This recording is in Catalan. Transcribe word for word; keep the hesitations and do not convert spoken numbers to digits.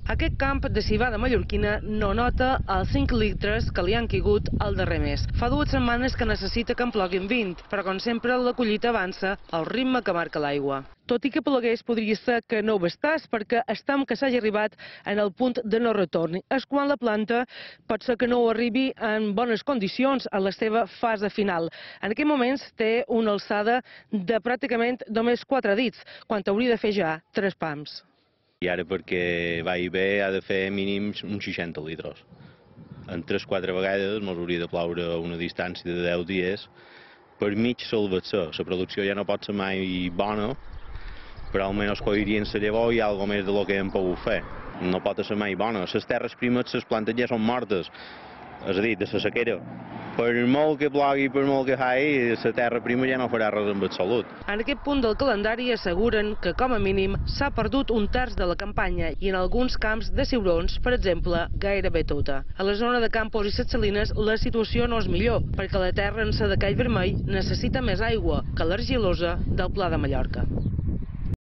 Aquest camp de civada mallorquina no nota els cinc litres que li han caigut el darrer mes. Fa dues setmanes que necessita que en ploguin vint, però com sempre la collita avança al ritme que marca l'aigua. Tot i que plegués, podria ser que no ho bastàs, perquè estem que s'hagi arribat en el punt de no retorn. És quan la planta pot ser que no arribi en bones condicions a la seva fase final. En aquests moments té una alçada de pràcticament només quatre dits, quan hauria de fer ja tres pams. I ara perquè vagi bé ha de fer mínims uns seixanta litres. En tres o quatre vegades ens hauria de ploure a una distància de deu dies. Per mig salvar-se, la producció ja no pot ser mai bona, però almenys collirien la llavor i alguna més del que hem pogut fer. No pot ser mai bona. Les terres primes, les plantes ja són mortes, és a dir, de la sequera. Per molt que plogui, per molt que faci, la terra prima ja no farà res amb la salut. En aquest punt del calendari asseguren que, com a mínim, s'ha perdut un terç de la campanya i en alguns camps de ciurons, per exemple, gairebé tota. A la zona de Campos i Ses Salines la situació no és millor, perquè la terra en sa de call vermell necessita més aigua que l'argilosa del Pla de Mallorca.